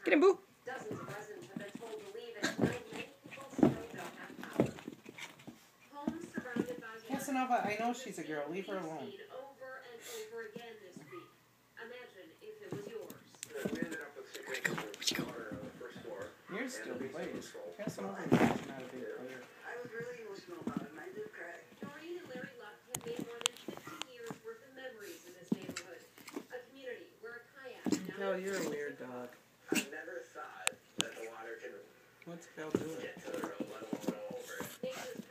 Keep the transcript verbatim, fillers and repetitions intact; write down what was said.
Get him, Boo. Dozens of residents have been told to leave, and many people still don't have power. Homes surrounded by Casanova, I know she's a girl. Leave her alone. Over and over again this week. Imagine if it was yours. We ended up with six inches of water on the first floor. Yours still plays. Casanova is not a big player. I was really emotional about it, and I did cry. Noreen and Larry Luck have made more than fifty years worth of memories in this neighborhood. A community where a kayak now... Hell, you're a weird dog. I never thought that the water could What's Cal doing? get to the road, let alone go over it. Nature's